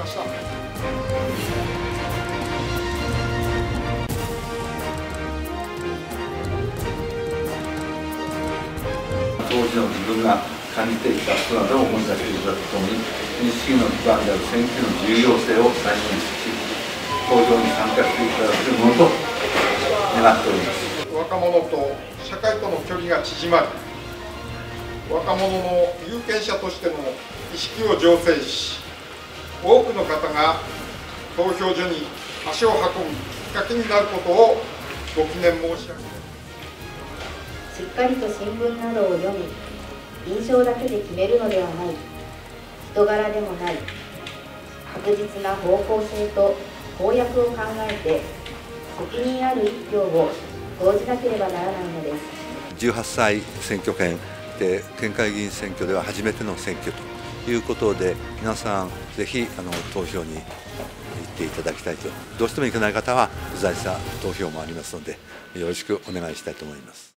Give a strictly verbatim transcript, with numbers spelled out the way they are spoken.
ました。 当時の自分が感じていたことなどを思い出していただくとともに、民主主義の基盤である選挙の重要性を再認識し、投票に参加していただけるものと願っております。 若者と社会との距離が縮まり、若者の有権者としての意識を醸成し、多くの方が投票所に足を運ぶきっかけになることをご記念申し上げます。 しっかりと新聞などを読み、印象だけで決めるのではない、人柄でもない、確実な方向性と公約を考えて、責任ある一票を投じなければならないのです。 じゅうはっさい選挙権で、県会議員選挙では初めての選挙ということで、皆さん、ぜひあの投票に行っていただきたいと、どうしても行けない方は、不在者投票もありますので、よろしくお願いしたいと思います。